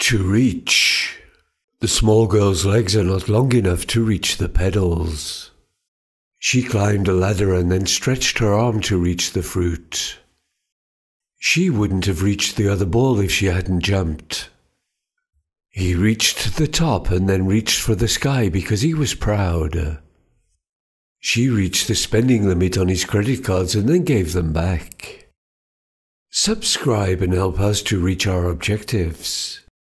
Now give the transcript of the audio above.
To reach. The small girl's legs are not long enough to reach the pedals. She climbed a ladder and then stretched her arm to reach the fruit. She wouldn't have reached the other ball if she hadn't jumped. He reached the top and then reached for the sky because he was proud. She reached the spending limit on his credit cards and then gave them back. Subscribe and help us to reach our objectives.